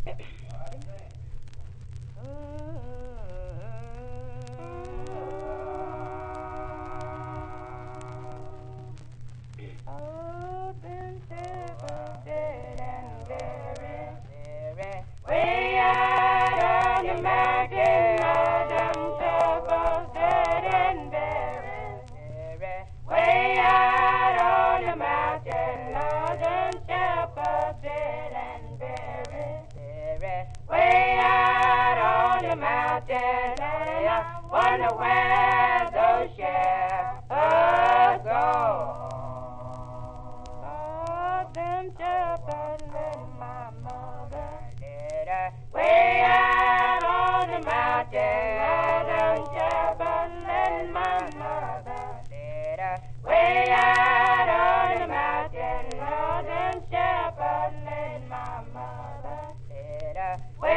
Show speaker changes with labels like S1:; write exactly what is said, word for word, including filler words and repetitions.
S1: Oh, them shepherds dead and buried, buried, way out on the mountain. Oh, them shepherds dead and buried, buried, way out on the mountain. Oh, them shepherds dead and buried, buried, way out on the mountain. I wonder where those shepherds go. Them shepherds let my mother did her way out on the mountain. Oh, them shepherds let my mother did her way out on the mountain. Oh, them shepherds let my mother did her way